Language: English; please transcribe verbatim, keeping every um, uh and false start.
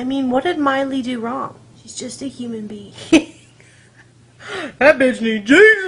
I mean, what did Miley do wrong? She's just a human being. That bitch need Jesus.